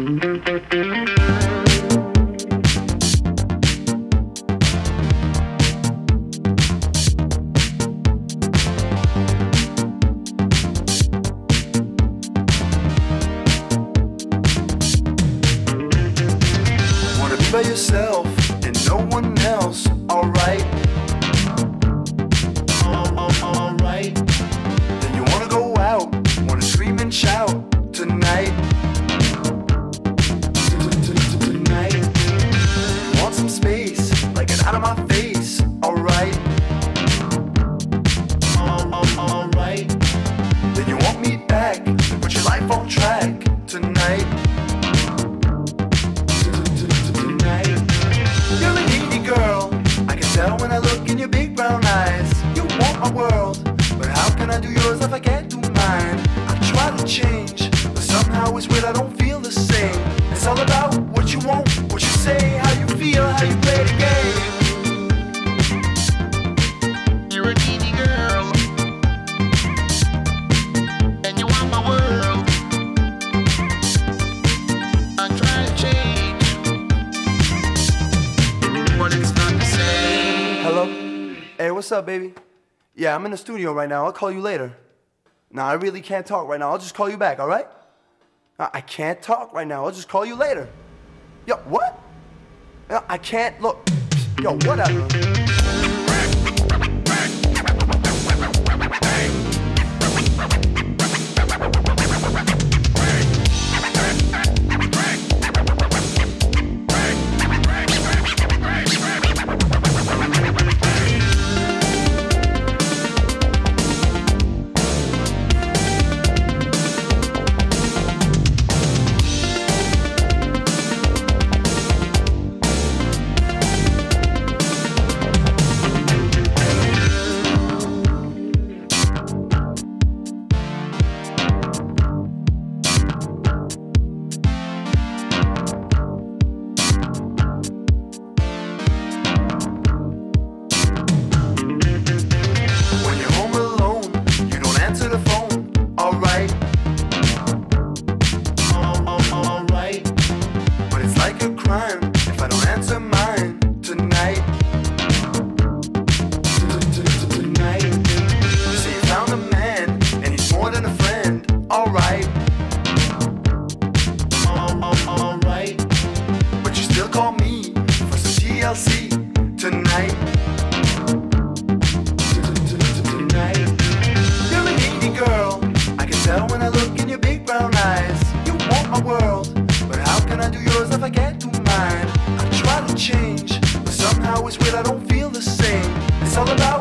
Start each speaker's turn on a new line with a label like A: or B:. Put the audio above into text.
A: By yourself and no one else, alright? Alright. Then you wanna go out, wanna scream and shout tonight. Tonight. You want some space, like it out of my face, alright? Alright. Then you want me back, put your life on track tonight. You're a needy girl, I can tell when I look in your big brown eyes. You want my world, but how can I do yours if I can't do mine? I try to change, but somehow it's weird, I don't feel the same. It's all about what you want, what you say, how you feel, how you play the game. You're a needy girl, and you want my world. I'm trying to change, but it's not the same. Hello? Hey, what's up, baby? Yeah, I'm in the studio right now. I'll call you later. Nah, I really can't talk right now. I'll just call you back, all right? I can't talk right now. I'll just call you later. Yo, what? I can't, look. Yo, whatever. Change, but somehow it's weird, I don't feel the same. It's all about